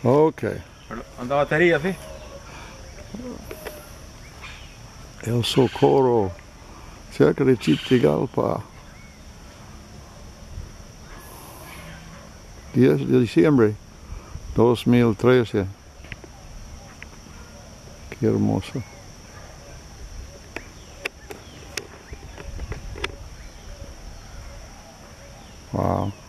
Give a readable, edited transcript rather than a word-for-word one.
Ok. Anda batería, ¿sí? El Socorro, cerca de Chitigalpa. 10 de diciembre 2013. Qué hermoso. Wow.